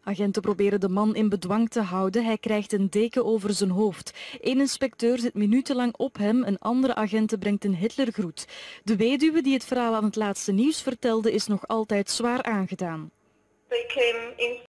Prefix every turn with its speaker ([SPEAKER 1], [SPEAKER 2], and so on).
[SPEAKER 1] Agenten proberen de man in bedwang te houden. Hij krijgt een deken over zijn hoofd. Eén inspecteur zit minutenlang op hem. Een andere agent brengt een Hitlergroet. De weduwe die het verhaal aan het laatste nieuws vertelde is nog altijd zwaar aangedaan.
[SPEAKER 2] They came in